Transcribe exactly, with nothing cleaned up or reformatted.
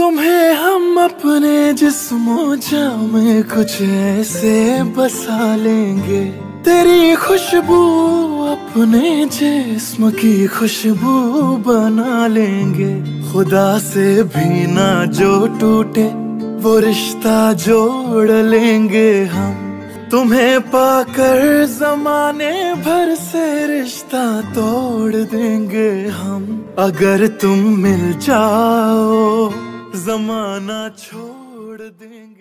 तुम्हें हम अपने जिस्मों जां में कुछ ऐसे बसा लेंगे, तेरी खुशबू अपने जिस्म की खुशबू बना लेंगे। खुदा से भी ना जो टूटे वो रिश्ता जोड़ लेंगे हम। तुम्हें पाकर जमाने भर से रिश्ता तोड़ देंगे हम। अगर तुम मिल जाओ जमाना छोड़ देंगे।